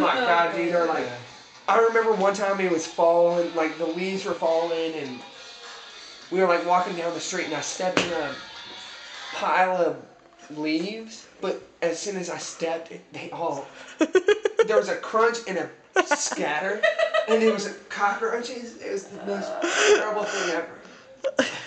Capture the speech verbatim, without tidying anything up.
my god, dude. They're like, I remember one time it was falling, like the leaves were falling, and we were like walking down the street, and I stepped in a pile of leaves. But as soon as I stepped, it, they all there was a crunch and a scatter, and it was cockroaches. It was the most terrible thing ever.